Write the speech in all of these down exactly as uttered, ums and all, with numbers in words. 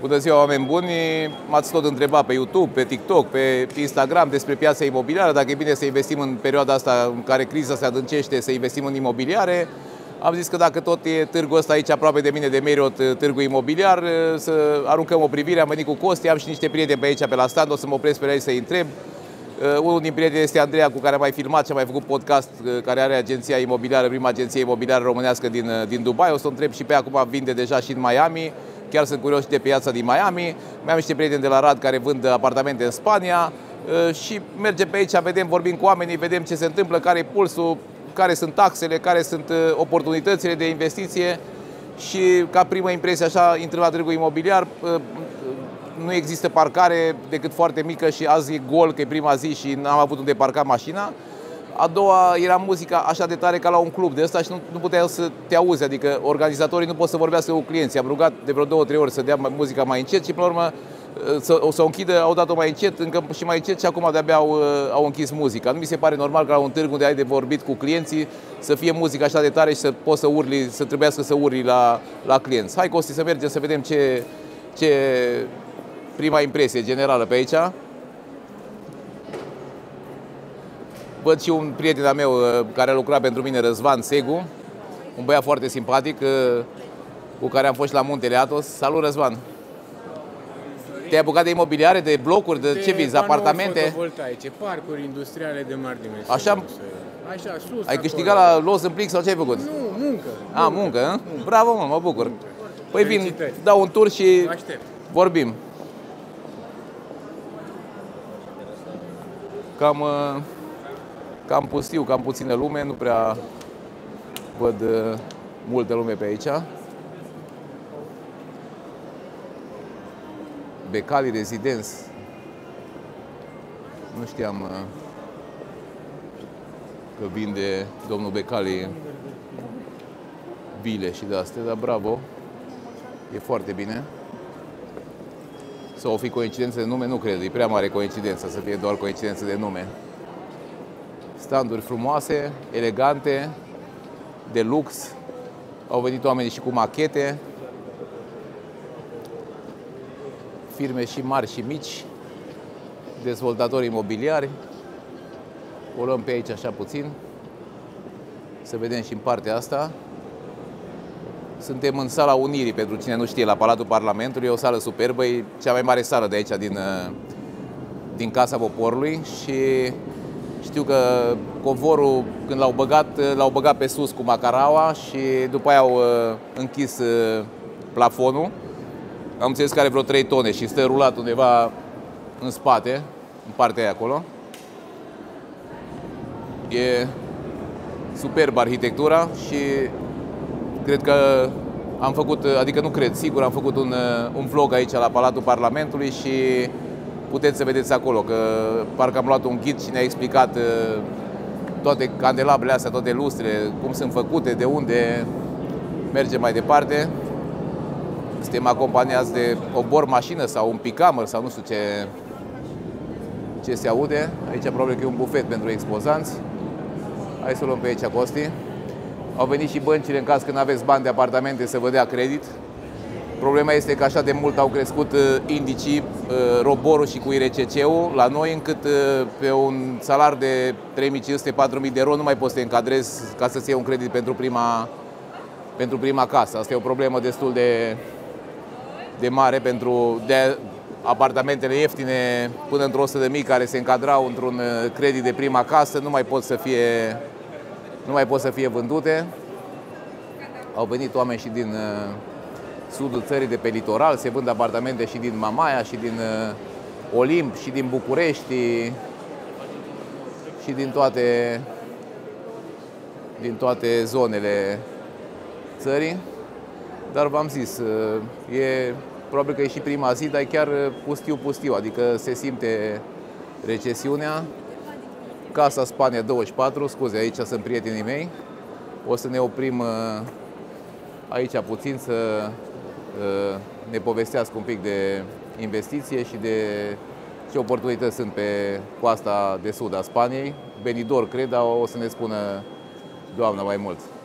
Bună ziua, oameni buni! M-ați tot întrebat pe YouTube, pe TikTok, pe Instagram despre piața imobiliară, dacă e bine să investim în perioada asta în care criza se adâncește, să investim în imobiliare. Am zis că dacă tot e târgul ăsta aici aproape de mine, de Marriott, târgul imobiliar, să aruncăm o privire. Am venit cu Costi, am și niște prieteni pe aici, pe la stand, o să mă opresc pe aici să-i întreb. Unul din prieteni este Andreea, cu care am mai filmat și am mai făcut podcast, care are agenția imobiliară, prima agenție imobiliară românească din, din Dubai. O să o întreb și pe ea, acum vinde deja și în Miami. Chiar sunt curios și de piața din Miami. Mai am niște prieteni de la Rad care vând apartamente în Spania și mergem pe aici, vedem, vorbim cu oamenii, vedem ce se întâmplă, care e pulsul, care sunt taxele, care sunt oportunitățile de investiție. Și ca primă impresie, așa, intrăm la târgul imobiliar, nu există parcare decât foarte mică și azi e gol, că e prima zi și n-am avut unde parca mașina. A doua era muzica așa de tare ca la un club de ăsta și nu, nu puteai să te auzi, adică organizatorii nu pot să vorbească cu clienții. Am rugat de vreo două, trei ori să dea muzica mai încet și până la urmă să, o să o închidă, au dat-o mai încet, încă și mai încet și acum de-abia au, au închis muzica. Nu mi se pare normal că la un târg unde ai de vorbit cu clienții să fie muzica așa de tare și să poți să urli, să trebuiască să urli la, la clienți. Hai, Costi, să mergem să vedem ce, ce prima impresie generală pe aici. Văd și un prieten al meu care a lucrat pentru mine, Răzvan Segu, un băiat foarte simpatic, cu care am fost și la Muntele Athos. Salut, Răzvan! Te-ai apucat de imobiliare, de blocuri, de, de ce vizi, apartamente? Fotovoltaice, parcuri industriale de mari dimensiuni. Așa? Așa, sus, ai câștigat la Los în Plic sau ce ai făcut? Nu, muncă. A, muncă, muncă, bravo, mă, mă bucur. Muncă. Păi vin, dau un tur și vorbim. Cam... Cam pustiu, cam puțină lume, nu prea văd uh, multă lume pe aici. Becali Residence. Nu știam uh, că vinde domnul Becali vile și de astea, dar bravo, e foarte bine. Sau o fi coincidență de nume? Nu cred, e prea mare coincidență să fie doar coincidență de nume. Standuri frumoase, elegante, de lux. Au venit oamenii și cu machete. Firme și mari și mici, dezvoltatori imobiliari. O luăm pe aici așa puțin, să vedem și în partea asta. Suntem în Sala Unirii, pentru cine nu știe, la Palatul Parlamentului. E o sală superbă, e cea mai mare sală de aici, din, din Casa Poporului. Și știu că covorul, când l-au băgat, l-au băgat pe sus cu macaraua și după aia au închis plafonul. Am înțeles că are vreo trei tone și stă rulat undeva în spate, în partea aia acolo. E superbă arhitectura și cred că am făcut, adică nu cred, sigur am făcut un, un vlog aici la Palatul Parlamentului și puteți să vedeți acolo, că parcă am luat un ghid și ne-a explicat toate candelabrele astea, toate lustrele, cum sunt făcute, de unde mergem mai departe. Suntem acompaniați de o bormașină sau un picamăr sau nu știu ce, ce se aude. Aici probabil că e un bufet pentru expozanți. Hai să o luăm pe aici, Costi. Au venit și băncile în caz când aveți bani de apartamente să vă dea credit. Problema este că așa de mult au crescut indicii, roborul și cu I R C C-ul la noi, încât pe un salar de trei mii cinci sute - patru mii de euro nu mai poți să te încadrezi ca să-ți iei un credit pentru prima, pentru prima casă. Asta e o problemă destul de, de mare pentru de apartamentele ieftine până într-o o sută de mii care se încadrau într-un credit de prima casă, nu mai pot să fie, nu mai pot să fie vândute. Au venit oameni și din sudul țării, de pe litoral, se vând apartamente și din Mamaia, și din Olimp, și din București, și din toate, din toate zonele țării. Dar v-am zis, e, probabil că e și prima zi, dar e chiar pustiu-pustiu, adică se simte recesiunea. Casa Spania douăzeci și patru, scuze, aici sunt prietenii mei. O să ne oprim aici puțin să ne povestească un pic de investiție și de ce oportunități sunt pe coasta de sud a Spaniei. Benidorm, cred, dar o să ne spună doamna mai mult.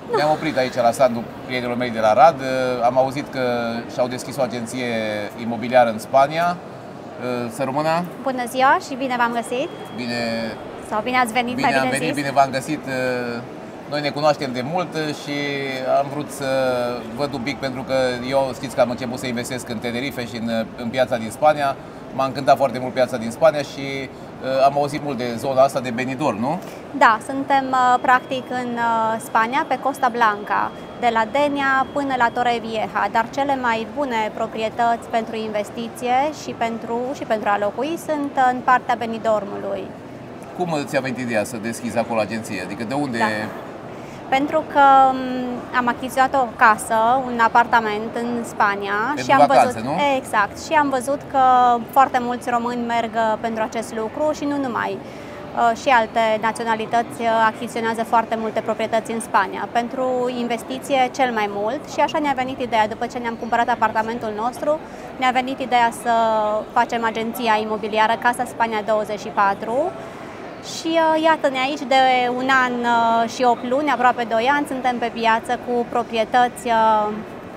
Ne-am oprit aici la standul prietenilor mei de la Rad. Am auzit că și-au deschis o agenție imobiliară în Spania. Să rămână! Bună ziua și bine v-am găsit! Bine, Sau bine ați venit, bine mai am bine venit, zis. bine v-am găsit. Noi ne cunoaștem de mult și am vrut să văd un pic, pentru că eu știți că am început să investesc în Tenerife și în, în piața din Spania. M-a încântat foarte mult piața din Spania și uh, am auzit mult de zona asta de Benidorm, nu? Da, suntem uh, practic în uh, Spania, pe Costa Blanca, de la Denia până la Torrevieja, dar cele mai bune proprietăți pentru investiție și pentru, și pentru a locui sunt în partea Benidormului. Cum ți-a venit ideea să deschizi acolo agenție? Adică de unde... Da. Pentru că am achiziționat o casă, un apartament în Spania. Pentru și am vacanțe, văzut, nu? Exact, și am văzut că foarte mulți români merg pentru acest lucru și nu numai. Și alte naționalități achiziționează foarte multe proprietăți în Spania pentru investiție cel mai mult și așa ne-a venit ideea, după ce ne-am cumpărat apartamentul nostru, ne-a venit ideea să facem agenția imobiliară Casa Spania douăzeci și patru. Și uh, iată-ne aici de un an uh, și opt luni, aproape doi ani, suntem pe piață cu proprietăți uh,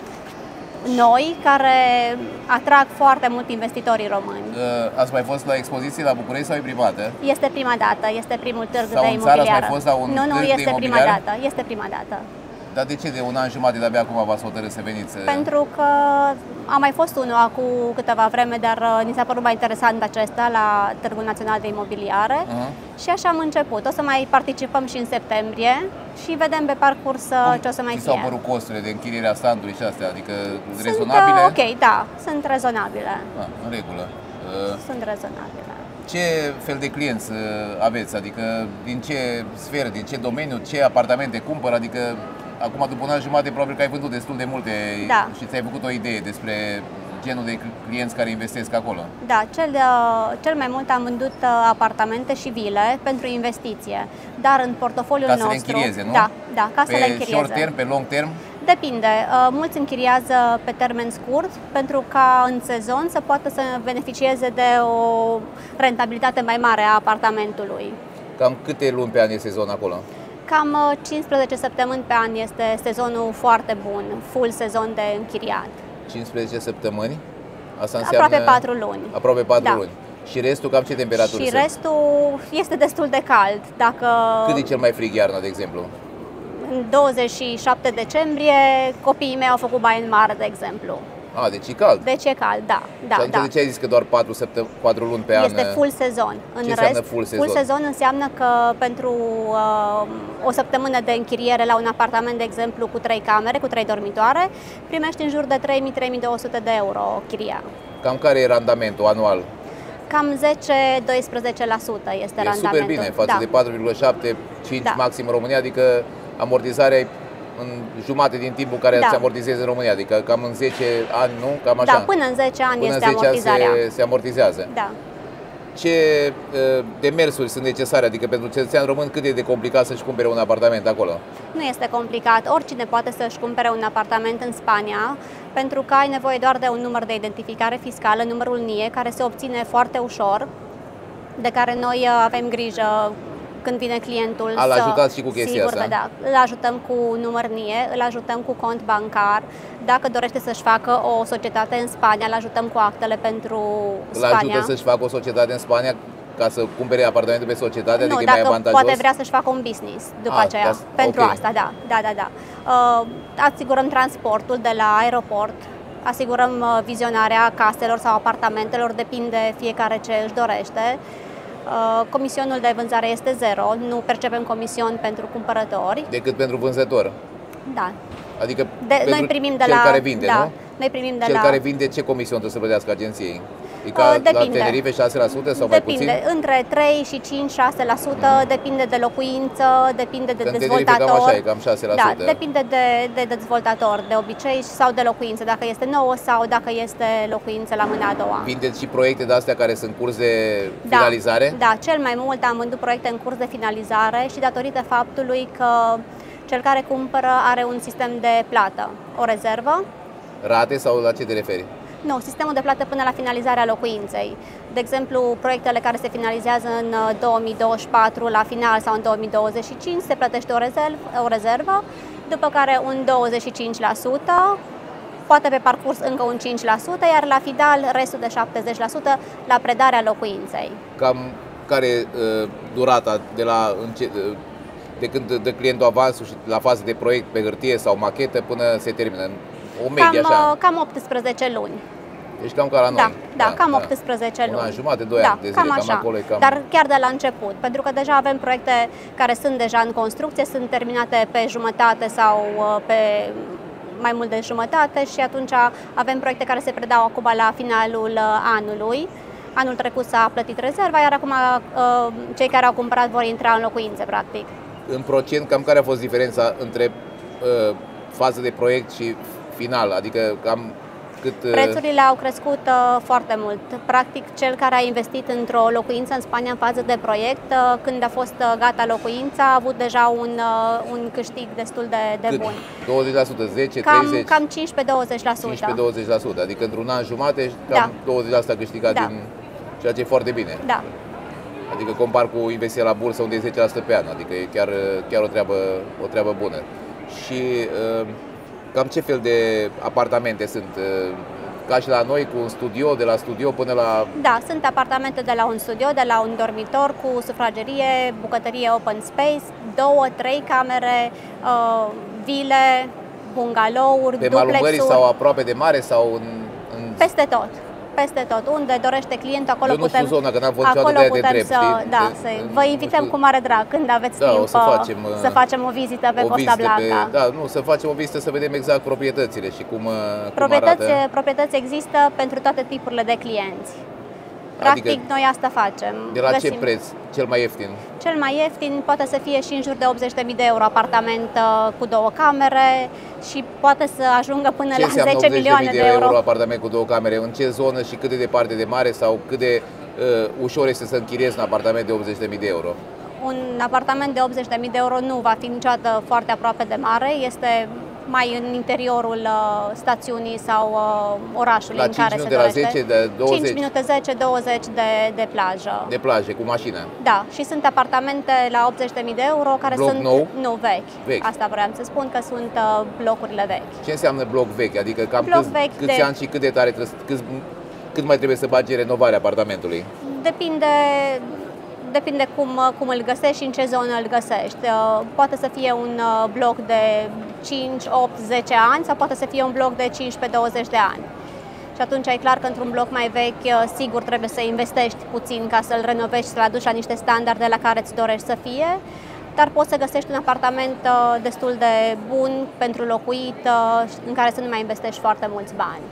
noi care atrag foarte mult investitorii români. Uh, ați mai fost la expoziție la București sau e prima dată? Este prima dată, este primul târg Sau de în țară imobiliară. ați mai fost la un nu, nu, târg de este prima imobiliare? dată, este prima dată. Dar de ce de un an jumate de-abia acum v-ați hotărât să veniți? Pentru că a mai fost unul acum câteva vreme, dar ni s-a părut mai interesant acesta la Târgul Național de Imobiliare. Uh-huh. Și așa am început. O să mai participăm și în septembrie și vedem pe parcurs Cum ce o să mai fie. Cum s-au părut costurile de închiriere a standului și astea? Adică sunt, rezonabile? Ok, da, sunt rezonabile. Ah, în regulă. Sunt rezonabile. Ce fel de clienți aveți? Adică din ce sferă, din ce domeniu, ce apartamente cumpăr? Adică acum, după un an jumate, probabil că ai vândut destul de multe da. și ți-ai făcut o idee despre genul de clienți care investesc acolo. Da, cel, cel mai mult am vândut apartamente și vile pentru investiție, dar în portofoliul ca nostru... Ca să le închirieze, nu? Da, da, ca pe să le închirieze. Short term, pe long term? Depinde. Mulți închiriază pe termen scurt pentru ca în sezon să poată să beneficieze de o rentabilitate mai mare a apartamentului. Cam câte luni pe an e sezon acolo? Cam cincisprezece săptămâni pe an este sezonul foarte bun, full sezon de închiriat. cincisprezece săptămâni? Asta înseamnă... Aproape patru luni. Aproape patru da. luni. Și restul cam ce temperaturi Și sunt? restul este destul de cald. Dacă... Cât e cel mai frig iarna, de exemplu? În douăzeci și șapte decembrie copiii mei au făcut baie în mare, de exemplu. A, deci e cald. Deci e cald, da. da, și da. de ce ai zis că doar patru, patru luni pe an? Este full sezon. În ce rest, înseamnă full sezon? Full sezon înseamnă că pentru uh, o săptămână de închiriere la un apartament, de exemplu, cu trei camere, cu trei dormitoare, primești în jur de trei mii - trei mii două sute de euro chiria. Cam care e randamentul anual? Cam zece - doisprezece la sută este e randamentul. super bine, față da. de patru virgulă șapte - cinci da. maxim în România, adică amortizarea în jumate din timpul care da. se amortizeze în România, adică cam în zece ani, nu? Cam așa? Da, până în zece ani până este în zece amortizarea. Ani se, se amortizează. Da. Ce demersuri sunt necesare? Adică pentru cetățean român cât e de complicat să-și cumpere un apartament acolo? Nu este complicat. Oricine poate să-și cumpere un apartament în Spania, pentru că ai nevoie doar de un număr de identificare fiscală, numărul N I E, care se obține foarte ușor, de care noi avem grijă când vine clientul. A, l-ajutați și cu chestia sigur, asta? Da, îl ajutăm cu număr N I E, îl ajutăm cu cont bancar. Dacă dorește să-și facă o societate în Spania, îl ajutăm cu actele pentru Spania. Îl ajută să-și facă o societate în Spania ca să cumpere apartamentul pe societate, nu, adică dacă e mai avantajos? poate vrea să-și facă un business după A, aceea. ca, pentru okay. asta, da. da, da, da. Uh, asigurăm transportul de la aeroport, asigurăm uh, vizionarea caselor sau apartamentelor, depinde fiecare ce își dorește. Uh, comisionul de vânzare este zero, nu percepem comision pentru cumpărători. Decât pentru vânzător? Da. Adică de, noi primim de cel la, care vinde, da, nu? Noi primim de cel la... care vinde, ce comision trebuie să plătească agenției? E ca uh, depinde. la Tenerife șase la sută sau depinde. mai puțin? Între trei și cinci - șase la sută, mm. depinde de locuință, depinde de Că dezvoltator. Cam așa e, cam șase la sută. Da, depinde de, de dezvoltator, de obicei sau de locuință, dacă este nouă sau dacă este locuință la mâna a doua. Vindeți și proiecte de astea care sunt în curs de finalizare? Da, da, cel mai mult am vândut proiecte în curs de finalizare și datorită faptului că cel care cumpără are un sistem de plată, o rezervă. Rate sau la ce te referi? Nu, sistemul de plată până la finalizarea locuinței. De exemplu, proiectele care se finalizează în două mii douăzeci și patru la final sau în două mii douăzeci și cinci se plătește o rezervă, o rezervă după care un douăzeci și cinci la sută, poate pe parcurs încă un cinci la sută, iar la final restul de șaptezeci la sută la predarea locuinței. Cam care e uh, durata de, la, de când dă clientul avansul și la fază de proiect pe hârtie sau machetă până se termină? O medie cam, așa? Cam optsprezece luni. Deci cam ca la noi. Da, da, da cam optsprezece luni. Un an jumate, doi da, ani de zile, cam, cam așa. acolo e cam... Dar chiar de la început, pentru că deja avem proiecte care sunt deja în construcție, sunt terminate pe jumătate sau pe mai mult de jumătate și atunci avem proiecte care se predau acum la finalul anului. Anul trecut s-a plătit rezerva, iar acum cei care au cumpărat vor intra în locuințe, practic. În procent, cam care a fost diferența între uh, fază de proiect și final? Adică cam cât... Prețurile au crescut uh, foarte mult. Practic, cel care a investit într-o locuință în Spania în fază de proiect, uh, când a fost uh, gata locuința, a avut deja un, uh, un câștig destul de, de cât? bun. douăzeci la sută, zece, cam, treizeci? Cam cincisprezece douăzeci la sută. cincisprezece douăzeci la sută, adică într-un an jumate, cam da. douăzeci la sută a câștigat da. din ceea ce e foarte bine. Da. Adică compar cu investiția la bursă unde e zece la sută pe an, adică e chiar, chiar o, treabă, o treabă bună. Și uh, cam ce fel de apartamente sunt? Uh, Ca și la noi, cu un studio, de la studio până la... Da, sunt apartamente de la un studio, de la un dormitor cu sufragerie, bucătărie open space, două, trei camere, uh, vile, bungalouri, duplexuri. Pe malul mării sau aproape de mare sau în... în... Peste tot. Peste tot. Unde dorește clientul, acolo Eu nu putem... știu zona, că n-am fost niciodată de aia de drept, să, da, să, vă invităm cu mare drag când aveți da, timp să facem, să facem o vizită pe o Costa vizită Blanca. Pe, da, nu, să facem o vizită să vedem exact proprietățile și cum, proprietăți, cum arată. Proprietăți există pentru toate tipurile de clienți. Practic, adică, noi asta facem. De la Găsim. ce preț? Cel mai ieftin? Cel mai ieftin poate să fie și în jur de optzeci de mii de euro apartament cu două camere și poate să ajungă până ce la zece milioane de, de euro. euro apartament cu două camere? În ce zonă și cât de departe de mare sau cât de uh, ușor este să închiriezi un apartament de optzeci de mii de euro? Un apartament de optzeci de mii de euro nu va fi niciodată foarte aproape de mare, este mai în interiorul uh, stațiunii sau uh, orașului la în care se dorește. La zece, de douăzeci? cinci minute, zece, douăzeci de, de plajă. De plajă, cu mașină? Da, și sunt apartamente la optzeci de mii de euro care bloc sunt nou? Nu, vechi. vechi. Asta vreau să spun, că sunt uh, blocurile vechi. Ce înseamnă bloc vechi? Adică cam bloc câți, vechi câți de... ani și cât de tare trebuie, câți, cât mai trebuie să bagi renovarea apartamentului? Depinde Depinde cum, cum îl găsești și în ce zonă îl găsești. Poate să fie un bloc de cinci, opt, zece ani sau poate să fie un bloc de cincisprezece douăzeci de ani. Și atunci e clar că într-un bloc mai vechi, sigur trebuie să investești puțin ca să-l renovești, să-l aduci la niște standarde la care îți dorești să fie, dar poți să găsești un apartament destul de bun pentru locuit, în care să nu mai investești foarte mulți bani.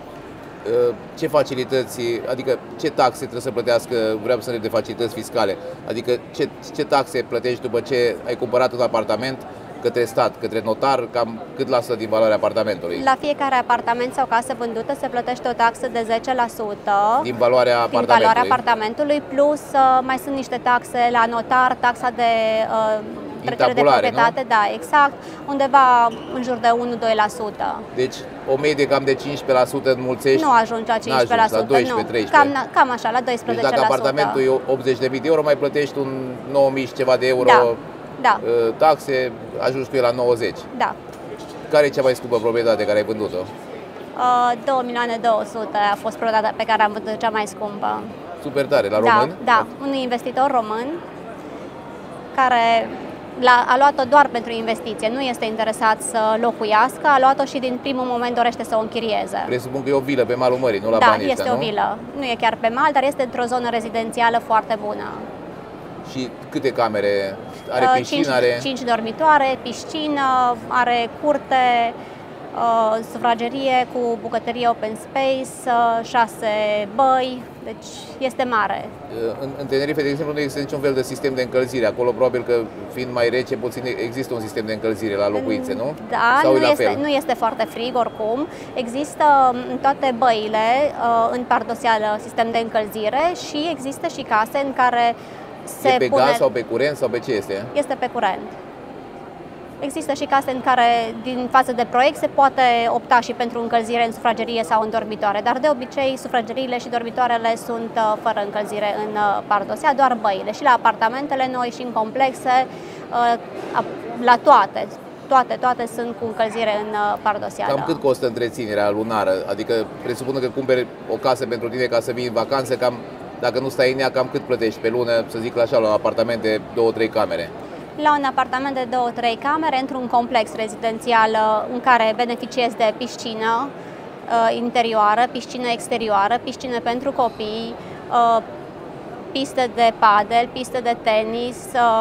Ce facilități, adică ce taxe trebuie să plătească, vreau să ne de facilități fiscale, adică ce, ce taxe plătești după ce ai cumpărat un apartament către stat, către notar, cam cât lasă din valoarea apartamentului? La fiecare apartament sau casă vândută se plătește o taxă de zece la sută din valoarea din apartamentului, valoarea apartamentului plus uh, mai sunt niște taxe la notar, taxa de uh, trecere de proprietate, nu? Da, exact, undeva în jur de unu doi la sută. Deci o medie cam de cincisprezece la sută înmulțești? Nu ajunge la cincisprezece la sută, la doisprezece, treisprezece. Cam, cam așa, la doisprezece la sută. Deci dacă apartamentul e optzeci de mii de euro, mai plătești un nouă mii și ceva de euro da. Da. taxe, ajungi cu el la nouăzeci. Da. Care e cea mai scumpă proprietate care ai vândut-o? două milioane două sute a fost proprietatea pe care am vândut cea mai scumpă. Super tare, la da, român? Da, un investitor român care a luat-o doar pentru investiție, nu este interesat să locuiască, a luat-o și din primul moment dorește să o închirieze. Presupun că e o vilă pe malul mării, nu la da, banii este ăștia, o nu? vilă. Nu e chiar pe mal, dar este într-o zonă rezidențială foarte bună. Și câte camere? Are uh, piscină? cinci, are... cinci dormitoare, piscină, are curte, uh, sufragerie cu bucătărie open space, uh, șase băi, deci este mare. În, în Tenerife, de exemplu, nu există niciun fel de sistem de încălzire. Acolo, probabil că, fiind mai rece, puțin există un sistem de încălzire la locuințe, nu? Da, Sau nu, e la este, fel? nu este foarte frig oricum. Există în toate băile, în Pardosială, sistem de încălzire și există și case în care se e pe pune... gaz sau pe curent sau pe ce este? Este pe curent. Există și case în care, din fază de proiect, se poate opta și pentru încălzire în sufragerie sau în dormitoare, dar de obicei sufrageriile și dormitoarele sunt fără încălzire în Pardosea, doar băile. Și la apartamentele noi și în complexe, la toate, toate, toate sunt cu încălzire în pardoseală. Cam cât costă întreținerea lunară? Adică presupun că cumperi o casă pentru tine ca să vii în vacanță, cam, dacă nu stai în ea, cam cât plătești pe lună, să zic așa, la un apartament de două trei camere? La un apartament de două trei camere, într-un complex rezidențial în care beneficiezi de piscină interioară, piscină exterioară, piscină pentru copii, pistă de padel, pistă de tenis,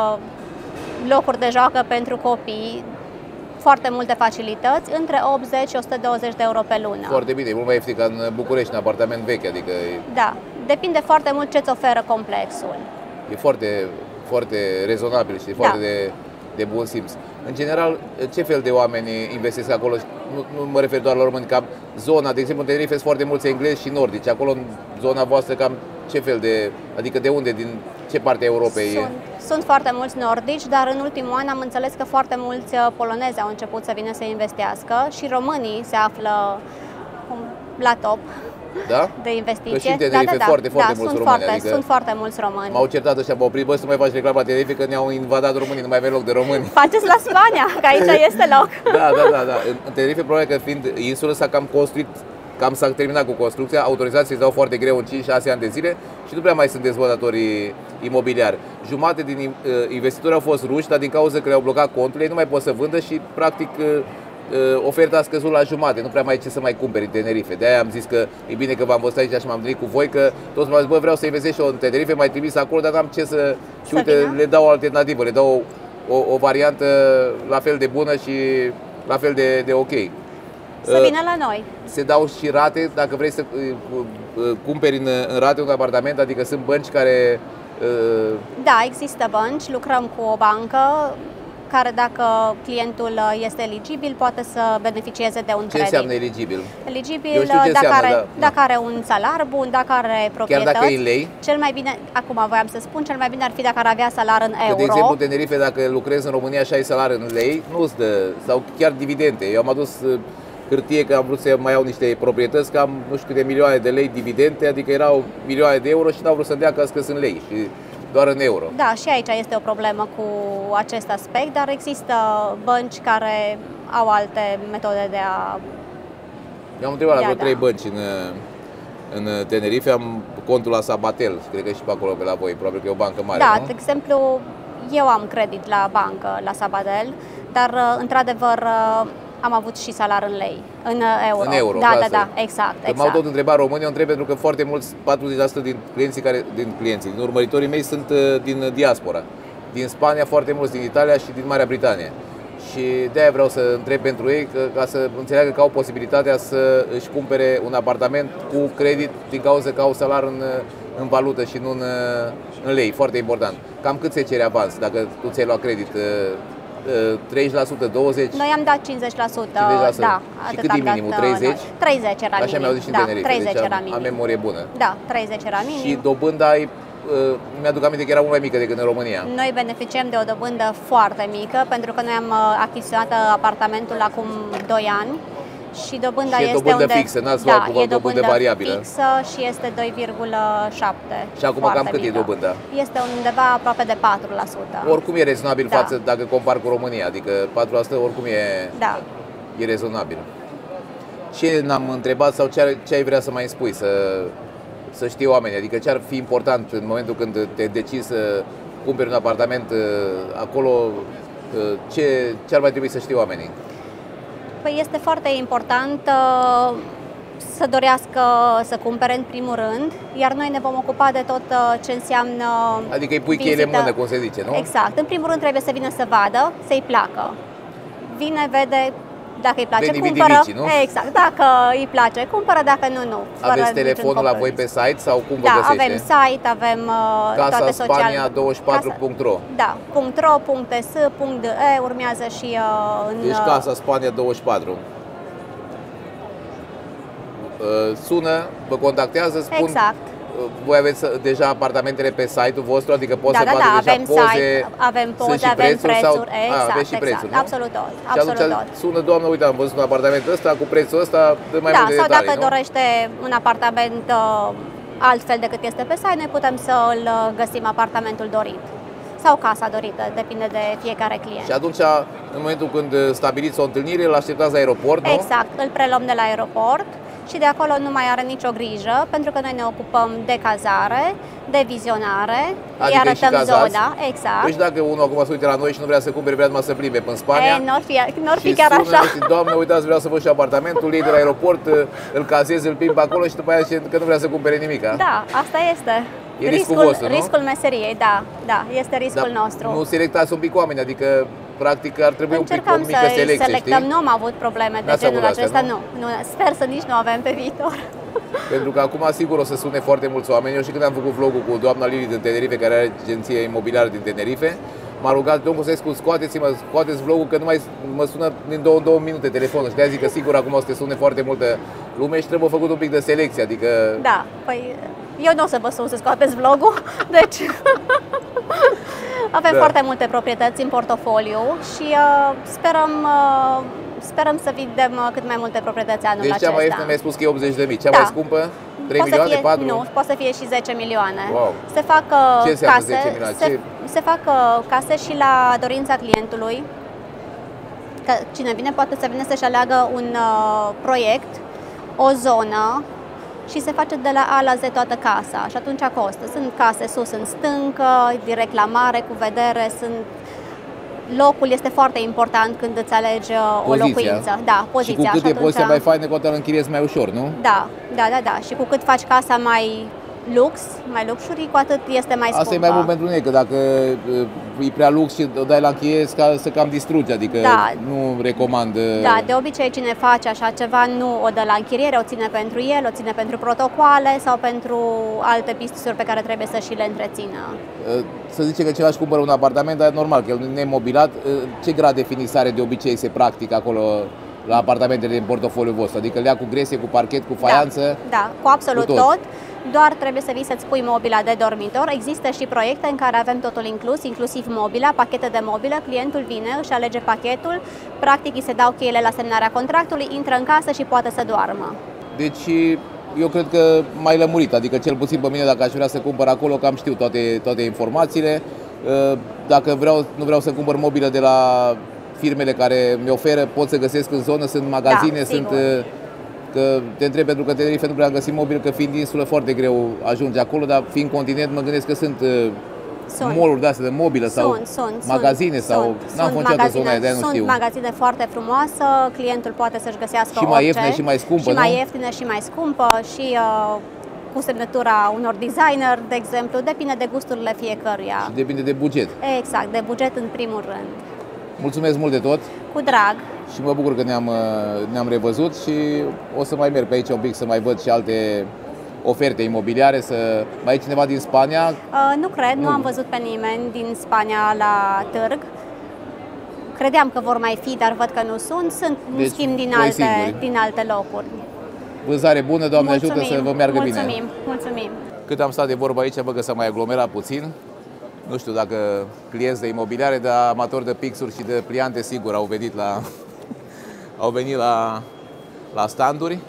locuri de joacă pentru copii, foarte multe facilități, între optzeci și o sută douăzeci de euro pe lună. Foarte bine, e mult mai ieftin ca în București, în apartament vechi, adică... Da, depinde foarte mult ce îți oferă complexul. E foarte, foarte rezonabil și foarte da. de, de bun simț. În general, ce fel de oameni investesc acolo? Nu, nu mă refer doar la români, cam zona, de exemplu, în Tenerife sunt foarte mulți englezi și nordici. Acolo, în zona voastră, cam ce fel de, adică de unde, din ce parte a Europei sunt, e? Sunt foarte mulți nordici, dar în ultimul an am înțeles că foarte mulți polonezi au început să vină să investească și românii se află la top. Da? De investiție. Că și în Tenerife da, da, foarte, da, foarte da, mulți sunt români. Foarte, adică sunt foarte mulți români. M-au certat ăștia, m-au oprit, bă, să nu mai faci reclamă la Tenerife, că ne-au invadat românii, nu mai avem loc de români. Faceți la Spania, că aici este loc. Da, da, da, da. În Tenerife, probabil că fiind insulă, s-a cam construit, cam s-a terminat cu construcția, autorizații se dau foarte greu în cinci șase ani de zile și nu prea mai sunt dezvoltatori imobiliari. Jumate din investitori au fost ruși, dar din cauza că le-au blocat conturile, ei nu mai pot să vândă și, practic, oferta a scăzut la jumate, nu prea mai ai ce să mai cumperi în Tenerife. De-aia am zis că e bine că v-am văzut aici și m-am întâlnit cu voi, că toți m-au zis, bă, vreau să investesc și eu în Tenerife, mai trimis acolo, dar n-am ce să... Și uite, vină? le dau o alternativă, le dau o, o, o variantă la fel de bună și la fel de, de ok. Să vină la noi. Se dau și rate, dacă vrei să cumperi în, în rate un apartament, adică sunt bănci care... Da, există bănci, lucrăm cu o bancă care, dacă clientul este eligibil, poate să beneficieze de un ce credit. Ce înseamnă eligibil? Eligibil Eu știu ce dacă, înseamnă, are, da. dacă are un salar bun, dacă are proprietăți. Chiar dacă e în lei? Cel mai bine, acum voiam să spun, cel mai bine ar fi dacă ar avea salar în euro. Că, de exemplu, în Tenerife, dacă lucrezi în România și ai salar în lei, nu-ți dă, sau chiar dividende. Eu am adus hârtie că am vrut să mai iau niște proprietăți, că am nu știu câte milioane de lei dividende, adică erau milioane de euro și n-au vrut să-mi dea, că sunt în lei. Și doar în euro. Da, și aici este o problemă cu acest aspect, dar există bănci care au alte metode de a... Eu am întrebat la vreo da. trei bănci în, în Tenerife, am contul la Sabatel, cred că și pe acolo pe la voi, probabil că e o bancă mare, Da, nu? de exemplu, eu am credit la bancă, la Sabadell, dar într-adevăr am avut și salar în lei, în euro. În euro, da, da, asta da, exact. Că exact. m-au tot întrebat românii, eu întreb pentru că foarte mulți, patruzeci la sută din clienții, care, din clienții, din urmăritorii mei sunt din diaspora. Din Spania, foarte mulți din Italia și din Marea Britanie. Și de-aia vreau să întreb pentru ei, că, ca să înțeleagă că au posibilitatea să își cumpere un apartament cu credit din cauza că au salar în, în valută și nu în, în lei. Foarte important. Cam cât se cere avans dacă tu ți-ai luat credit? treizeci la sută, douăzeci la sută? Noi am dat cincizeci la sută, cincizeci la sută. da. Și cât e minimul? treizeci? treizeci era minim. Așa mi-au zis și în da, Tenerife, treizeci deci era am, minim. am memorie bună. Da, treizeci era minim. Și dobânda, e, mi-aduc aminte că era mult mai mică decât în România. Noi beneficiem de o dobândă foarte mică, pentru că noi am achiziționat apartamentul acum doi ani. Și dobânda și e este dobândă unde, fixă, n-ați da, luat cumva e dobândă variabilă. fixă și este doi virgulă șapte. Și acum cam cât mică. e dobânda? Este undeva aproape de patru la sută. Oricum e rezonabil, da. față dacă compar cu România, adică patru la sută oricum e, da. e rezonabil. Ce n-am întrebat sau ce, ar, ce ai vrea să mai spui, să, să știe oamenii, adică ce ar fi important în momentul când te decizi să cumperi un apartament acolo, ce, ce ar mai trebui să știe oamenii? Păi este foarte important uh, să dorească să cumpere în primul rând, iar noi ne vom ocupa de tot uh, ce înseamnă Adică îi pui cheile în mână, cum se zice, nu? Exact. În primul rând trebuie să vină să vadă, să-i placă. Vine, vede, dacă îi place, Veni, cumpără. vidi, vici, nu? Exact. Dacă îi place, cumpără, dacă nu, nu. Aveți telefonul la voi pe site sau cum vă da, găsește? avem site, avem uh, Casa toate social... Spania douăzeci și patru punct ro. Da, .ro, .s, .de, urmează și uh, în... Deci Casa Spania douăzeci și patru. Sună, vă contactează, spun... Exact. Voi aveți deja apartamentele pe site-ul vostru, adică poți da, să da, vadă da, deja avem poze, site, avem poze, avem prețuri, prețuri, sau... exact, A, aveți și exact, prețuri, nu? absolut tot, și absolut atunci tot. sună, doamnă, uite, am văzut un apartament ăsta cu prețul ăsta, dă mai da, multe sau detalii, dacă nu? dorește un apartament uh, altfel decât este pe site, noi putem să îl găsim apartamentul dorit. sau casa dorită, depinde de fiecare client. Și atunci, în momentul când stabiliți o întâlnire, îl așteptați la aeroport, nu? Exact, îl preluăm de la aeroport și de acolo nu mai are nicio grijă, pentru că noi ne ocupăm de cazare, de vizionare, adică îi arătăm zona. Exact. Deci dacă unul acum se uite la noi și nu vrea să cumpere, vrea numai să plimbe în Spania, e, n-or fi, n-or fi chiar sună, așa. Și, Doamne, uitați, vreau să văd și apartamentul, ei de la aeroport, îl cazezi, îl plimbi acolo și după aia zice că nu vrea să cumpere nimic. Da, asta este. E riscul, riscul vostru, nu? Riscul meseriei, da, da, este riscul da, nostru. Nu selectați un pic oameni, adică practic ar trebui Încercăm un pic o mică să selecție, selectăm, știi? nu am avut probleme de genul acesta, nu? nu. Sper să nici nu avem pe viitor. Pentru că acum sigur o să sune foarte mulți oameni. Eu și când am făcut vlogul cu doamna Lili din Tenerife, care are agenție imobiliară din Tenerife, m-a rugat, domnul Cosescu, scoateți-mă, scoateți vlogul că nu mai mă sună din două, două minute telefonul. Și de-aia zic că sigur acum o să te sune foarte multă lume și trebuie făcut un pic de selecție, adică... Da, păi eu nu o să vă sun să scoateți vlogul, deci... Avem da. foarte multe proprietăți în portofoliu și uh, sperăm, uh, sperăm să vedem uh, cât mai multe proprietăți anul deci acesta. Deci cea mai ieftină mi-ai spus că e optzeci de mii, cea da. mai scumpă? trei milioane, fie, patru? Nu, poate să fie și zece milioane. Wow. Se fac uh, Ce case, zece milioane? se, Ce? se fac uh, case și la dorința clientului. Că cine vine poate să vină să-și aleagă un uh, proiect, o zonă, și se face de la A la Z toată casa și atunci costă. Sunt case sus în stâncă, direct la mare, cu vedere, sunt... Locul este foarte important când îți alegi o poziția. locuință. Da, poziția. Și cu cât și e poziția mai faină, cu atât îl închiriezi mai ușor, nu? Da, da, da, da. Și cu cât faci casa mai lux, mai luxury, cu atât este mai scumpă. Asta e mai mult pentru noi, că dacă e prea lux și o dai la închiriere, să cam distrugi, adică da. nu recomand. Da, de obicei cine face așa ceva nu o dă la închiriere, o ține pentru el, o ține pentru protocoale sau pentru alte business-uri pe care trebuie să și le întrețină. Să zice că cineva își cumpără un apartament, dar e normal că el nu e nemobilat. Ce grad de finisare de obicei se practică acolo la apartamentele din portofoliul vostru? Adică le ia cu gresie, cu parchet, cu faianță? Da, da, cu absolut cu tot. tot. Doar trebuie să vii să-ți pui mobila de dormitor. Există și proiecte în care avem totul inclus, inclusiv mobila, pachete de mobilă. Clientul vine, își alege pachetul, practic îi se dau cheile la semnarea contractului, intră în casă și poate să doarmă. Deci eu cred că mai lămurit, adică cel puțin pe mine dacă aș vrea să cumpăr acolo, că am știu toate, toate informațiile. Dacă vreau, nu vreau să cumpăr mobilă de la firmele care mi oferă, pot să găsesc în zonă, sunt magazine, da, sunt... Că te întreb pentru că Tenerife nu prea am găsit mobil, că fiind insulă foarte greu ajunge acolo, dar fiind continent mă gândesc că sunt, sunt. mall-uri de astea de mobilă sau sunt, sunt, magazine sunt, sau n-am fost niciodată zona aia, de-aia nu sunt știu. Sunt magazine foarte frumoasă, clientul poate să-și găsească și mai orice, ieftină și mai scumpă, și nu? mai ieftină și mai scumpă și uh, cu semnătura unor designer, de exemplu, depinde de gusturile fiecăruia. Și depinde de buget. Exact, de buget în primul rând. Mulțumesc mult de tot! Cu drag! Și mă bucur că ne-am, ne-am revăzut și o să mai merg pe aici un pic să mai văd și alte oferte imobiliare. Să... Mai e cineva din Spania? Uh, nu cred, nu. nu am văzut pe nimeni din Spania la târg. Credeam că vor mai fi, dar văd că nu sunt. Sunt, în deci, schimb, din alte, din alte locuri. Vânzare bună, Doamne mulțumim, ajută să vă meargă mulțumim, bine! Mulțumim! Cât am stat de vorba aici, bă, că s-a mai aglomerat puțin. Nu știu dacă clienți de imobiliare, dar amatori de pixuri și de pliante, sigur, au venit la, au venit la, la standuri.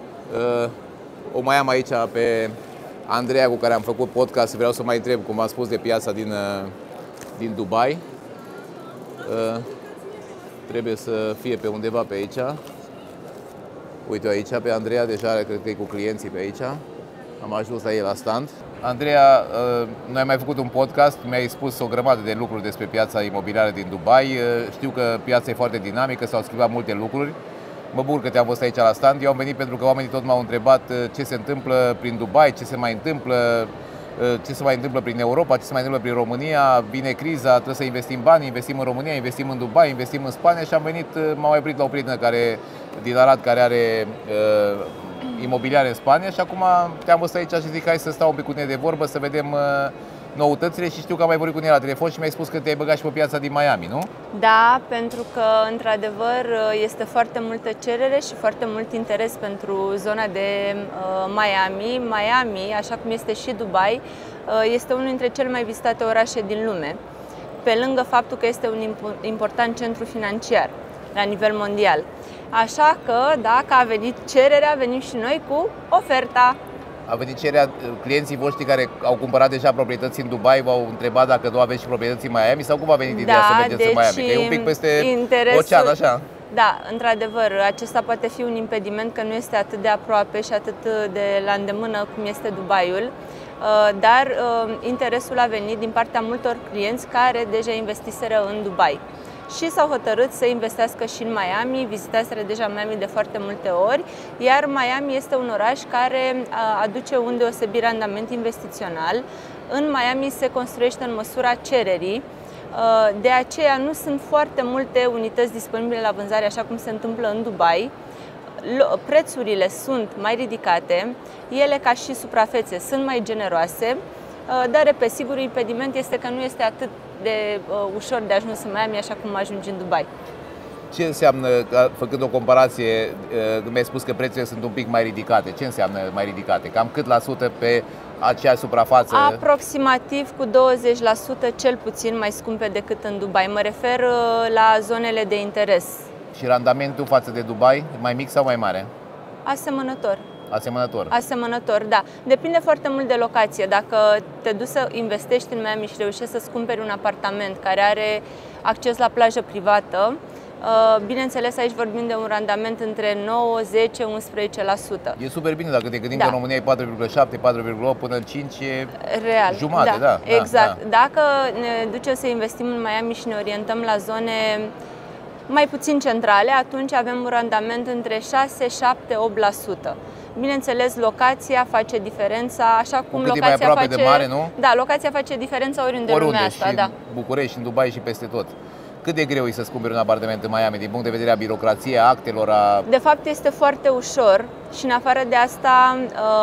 O mai am aici pe Andreea, cu care am făcut podcast. Vreau să mai întreb, cum am spus, de piața din, din Dubai. Trebuie să fie pe undeva pe aici. Uite aici, pe Andreea, deja cred că e cu clienții pe aici. Am ajuns la ei la stand. Andreea, noi am mai făcut un podcast, mi-ai spus o grămadă de lucruri despre piața imobiliară din Dubai. Știu că piața e foarte dinamică, s-au schimbat multe lucruri. Mă bucur că te-am văzut aici la stand. Eu am venit pentru că oamenii tot m-au întrebat ce se întâmplă prin Dubai, ce se mai întâmplă, ce se mai întâmplă prin Europa, ce se mai întâmplă prin România. Vine criza, trebuie să investim bani, investim în România, investim în Dubai, investim în Spania și am venit, m-am mai oprit la o prietenă care, din Arad, care are uh, imobiliare în Spania și acum te-am văzut aici și zic hai să stau un pic cu tine de vorbă, să vedem uh, noutățile și știu că am mai vorbit cu tine la telefon și mi-ai spus că te-ai băgat și pe piața din Miami, nu? Da, pentru că într-adevăr este foarte multă cerere și foarte mult interes pentru zona de uh, Miami. Miami, așa cum este și Dubai, uh, este unul dintre cele mai vizitate orașe din lume, pe lângă faptul că este un important centru financiar la nivel mondial. Așa că, dacă a venit cererea, venim și noi cu oferta. A venit cererea, clienții voștri care au cumpărat deja proprietăți în Dubai v-au întrebat dacă nu aveți și proprietăți în Miami sau cum a venit ideea da, să mergeți deci în Miami? Că e un pic peste interesul... ocean, așa. Da, într-adevăr, acesta poate fi un impediment că nu este atât de aproape și atât de la îndemână cum este Dubaiul, dar interesul a venit din partea multor clienți care deja investiseră în Dubai și s-au hotărât să investească și în Miami, vizitaseră deja Miami de foarte multe ori, iar Miami este un oraș care aduce un deosebit randament investițional. În Miami se construiește în măsura cererii, de aceea nu sunt foarte multe unități disponibile la vânzare, așa cum se întâmplă în Dubai. Prețurile sunt mai ridicate, ele ca și suprafețe sunt mai generoase, dar, repet, sigur, impediment este că nu este atât de uh, ușor de ajuns în Miami, așa cum ajungi în Dubai. Ce înseamnă, făcând o comparație, mi-ai spus că prețurile sunt un pic mai ridicate. Ce înseamnă mai ridicate? Cam cât la sută pe aceeași suprafață? Aproximativ cu douăzeci la sută cel puțin mai scumpe decât în Dubai. Mă refer la zonele de interes. Și randamentul față de Dubai, mai mic sau mai mare? Asemănător. Asemănător. Asemănător, da. Depinde foarte mult de locație. Dacă te duci să investești în Miami și reușești să-ți cumperi un apartament care are acces la plajă privată, bineînțeles, aici vorbim de un randament între nouă, zece, unsprezece la sută. E super bine dacă te gândim da. că în România e patru virgulă șapte, patru virgulă opt până în cinci e real. Jumate, da. da. Exact. Da, da. Dacă ne ducem să investim în Miami și ne orientăm la zone mai puțin centrale, atunci avem un randament între șase, șapte, opt la sută. Bineînțeles, locația face diferența, așa cum Cât locația e mai aproape face... de mare, nu? Da, locația face diferența oriunde, oriunde în lumea asta, și da. în București, și în Dubai și peste tot. Cât de greu e să-ți cumperi un apartament în Miami din punct de vedere a birocrației, a actelor, a... De fapt, este foarte ușor și în afară de asta,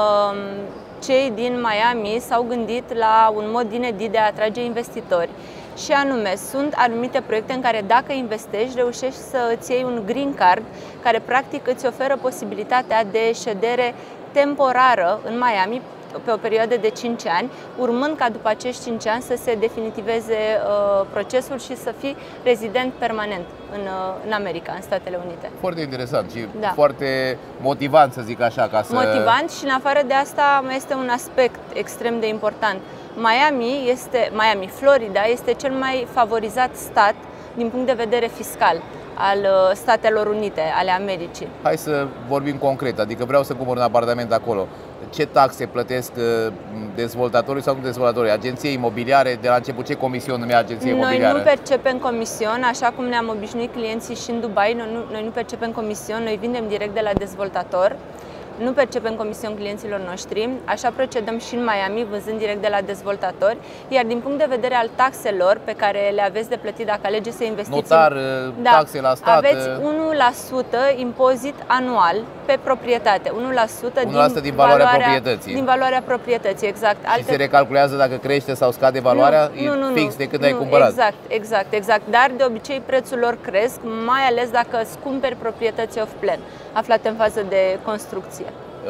cei din Miami s-au gândit la un mod inedit de a atrage investitori. Și anume, sunt anumite proiecte în care dacă investești, reușești să îți iei un green card, care practic îți oferă posibilitatea de ședere temporară în Miami pe o perioadă de cinci ani, urmând ca după acești cinci ani să se definitiveze uh, procesul și să fii rezident permanent în, uh, în America, în Statele Unite. Foarte interesant și da. foarte motivant, să zic așa. Ca să... Motivant și în afară de asta mai este un aspect extrem de important. Miami, este, Miami, Florida, este cel mai favorizat stat din punct de vedere fiscal al Statelor Unite ale Americii. Hai să vorbim concret, adică vreau să cumpăr un apartament acolo. Ce taxe plătesc dezvoltatorii sau nu dezvoltatorii? Agenții imobiliare, de la început ce comision îmi ia agenția imobiliară? Noi nu percepem comision, așa cum ne-am obișnuit clienții și în Dubai, noi nu, noi nu percepem comision, noi vindem direct de la dezvoltator. Nu percepem comision clienților noștri, așa procedăm și în Miami, vânzând direct de la dezvoltatori, iar din punct de vedere al taxelor pe care le aveți de plătit dacă alegeți să investiți... Notar, da, taxe la stat... Aveți unu la sută impozit anual pe proprietate, unu la sută din, din valoarea, valoarea proprietății. Din valoarea proprietății, exact. Și Alte... se recalculează dacă crește sau scade valoarea? Nu, nu, e fix de când nu, ai cumpărat? Exact, exact, exact. Dar de obicei prețul lor cresc, mai ales dacă îți cumperi proprietăți off-plan, aflate în fază de construcție.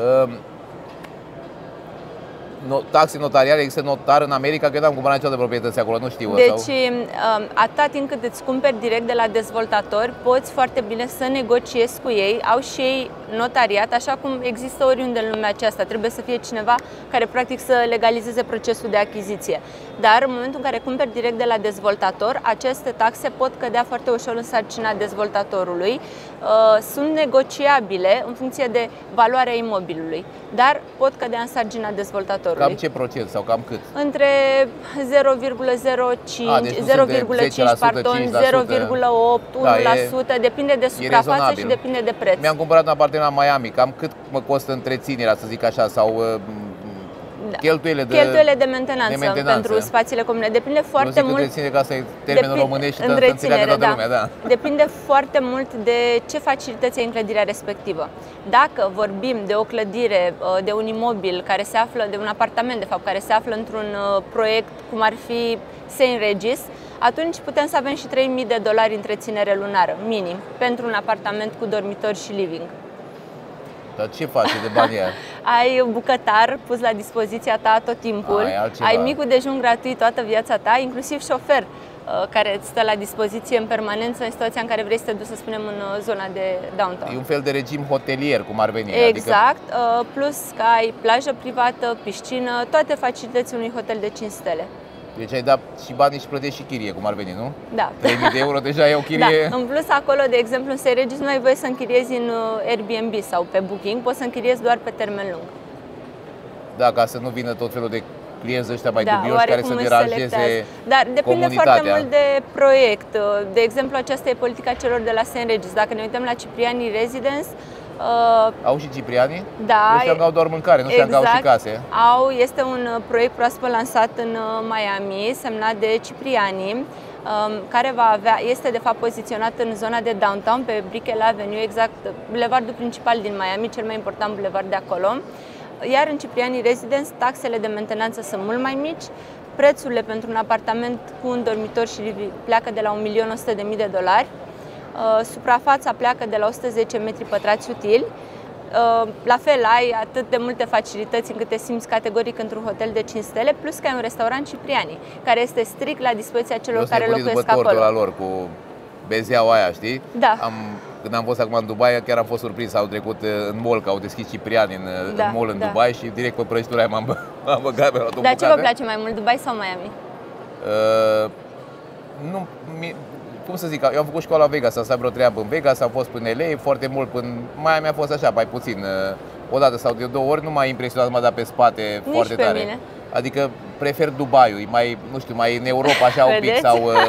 Taxe notariale, există notar în America, că n-am cumpărat niciodată proprietăți acolo, nu știu. Deci, sau... atâta timp cât îți cumperi direct de la dezvoltatori, poți foarte bine să negociezi cu ei, au și ei notariat, așa cum există oriunde în lumea aceasta. Trebuie să fie cineva care practic să legalizeze procesul de achiziție. Dar în momentul în care cumperi direct de la dezvoltator, aceste taxe pot cădea foarte ușor în sarcina dezvoltatorului. Sunt negociabile în funcție de valoarea imobilului, dar pot cădea în sarcina dezvoltatorului. Cam ce procent sau cam cât? Între zero virgulă zero cinci, zero virgulă cinci, pardon, zero virgulă opt, unu la sută, da, depinde de suprafață și depinde de preț. Mi-am cumpărat un apartament la Miami, cam cât mă costă întreținerea, să zic așa, sau da. cheltuielile de, cheltuielile de mentenanță, de mentenanță pentru spațiile comune. Depinde foarte nu mult. Întreținere, că asta e termenul românesc și să înțeleagă toată da. lumea, da. Depinde foarte mult de ce facilități ai în clădirea respectivă. Dacă vorbim de o clădire, de un imobil care se află, de un apartament, de fapt, care se află într-un proiect cum ar fi Saint Regis, atunci putem să avem și trei mii de dolari întreținere lunară, minim, pentru un apartament cu dormitor și living. Dar ce faci de banii aia? Ai bucătar pus la dispoziția ta tot timpul, ai, ai micul dejun gratuit toată viața ta, inclusiv șofer. care îți stă la dispoziție în permanență în situația în care vrei să te duci, să spunem, în zona de downtown. E un fel de regim hotelier, cum ar veni. Exact, adică... plus că ai plajă privată, piscină, toate facilitățile unui hotel de cinci stele. Deci ai dat și banii și plătești și chirie, cum ar veni, nu? Da. trei mii de euro deja e o chirie. Da. În plus, acolo, de exemplu, în Saint Regis nu ai voie să închiriezi în Airbnb sau pe Booking, poți să închiriezi doar pe termen lung. Da, ca să nu vină tot felul de clienți ăștia mai da, dubioși care să deranjeze. Dar depinde foarte mult de proiect. De exemplu, aceasta e politica celor de la Saint Regis. Dacă ne uităm la Cipriani Residence, Uh, au și Cipriani? Da. Nu știam că au doar mâncare, nu știam exact, că au și case. Au, este un proiect proaspăt lansat în Miami, semnat de Cipriani, um, care va avea, este de fapt poziționat în zona de downtown, pe Brickell Avenue, exact, bulevardul principal din Miami, cel mai important bulevard de acolo. Iar în Cipriani Residence, taxele de mentenanță sunt mult mai mici, prețurile pentru un apartament cu un dormitor și pleacă de la un milion o sută de mii de dolari. Uh, suprafața pleacă de la o sută zece metri pătrați utili. Uh, la fel, ai atât de multe facilități încât te simți categoric într-un hotel de cinci stele, plus că ai un restaurant Cipriani, care este strict la dispoziția celor care locuiesc acolo. La lor cu bezeaua aia, știi? Da. Am, când am fost acum în Dubai, chiar am fost surprins, au trecut în mall, că au deschis Cipriani în, da, în mall în da. Dubai și direct pe prăjitura aia m-am băgat, mi-am luat o Dar ce vă place mai mult, Dubai sau Miami? Uh, nu, mi, cum să zic, eu am făcut școala Vegas, am stat vreo treabă în Vegas, am fost până L A, foarte mult până Miami a fost așa, mai puțin, o dată sau de două ori, nu m-a impresionat, m-a dat pe spate. Nici foarte pe tare. Mine. Adică prefer Dubaiul, e mai, nu știu, mai în Europa așa un pic sau... Uh,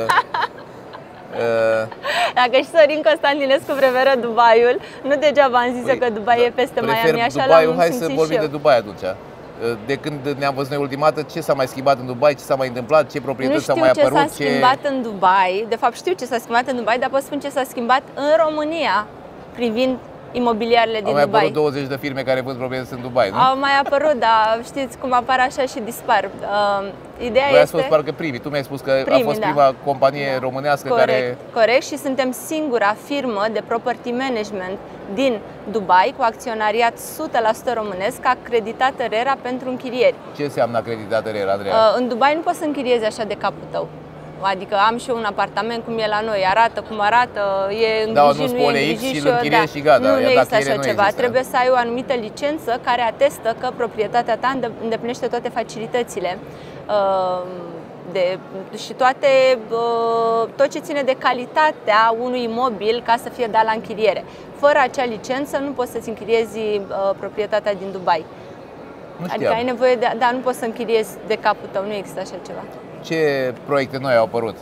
uh, Dacă și Sorin Constantinescu preferă Dubaiul, nu degeaba am zis păi, că Dubai e peste Miami, așa Dubaiul, hai să vorbim de Dubai atunci. De când ne-am văzut noi ultima dată, ce s-a mai schimbat în Dubai, ce s-a mai întâmplat, ce proprietăți s-au mai apărut? Nu știu ce s-a schimbat ce... în Dubai, de fapt știu ce s-a schimbat în Dubai, dar pot spune ce s-a schimbat în România privind imobiliarele din Dubai. Au mai apărut douăzeci de firme care vând proprietăți în Dubai, nu? Au mai apărut, dar știți cum apar așa și dispar. Uh, ideea Voi este... ați fost parcă primii, tu mi-ai spus că primii, a fost da. prima companie da. românească corect, care... Corect, și suntem singura firmă de property management din Dubai, cu acționariat o sută la sută românesc, acreditată RERA pentru închirieri. Ce înseamnă acreditată RERA, Andreea? Uh, în Dubai nu poți să închiriezi așa de capul tău. Adică am și eu un apartament cum e la noi, arată cum arată, e îngrijit, da, nu e îngrijit și, și, da. și gata. Nu, nu există așa nu ceva. Există. Trebuie să ai o anumită licență care atestă că proprietatea ta îndeplinește toate facilitățile de, și toate, tot ce ține de calitatea unui imobil ca să fie dat la închiriere. Fără acea licență nu poți să-ți închiriezi proprietatea din Dubai. Nu adică ai nevoie de, da, nu poți să închiriezi de capul tău, nu există așa ceva. Ce proiecte noi au apărut?